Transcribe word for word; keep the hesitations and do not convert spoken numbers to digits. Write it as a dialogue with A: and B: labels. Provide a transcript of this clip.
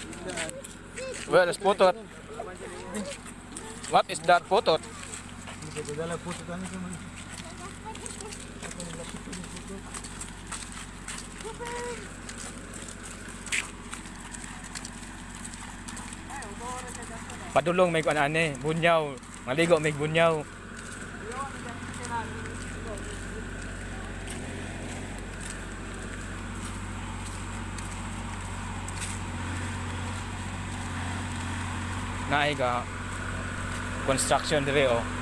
A: Where is putot? What is that putot? Padulong may kuan ane, bunyaw. Maligo may bunyaw. Naay ka construction dire oh.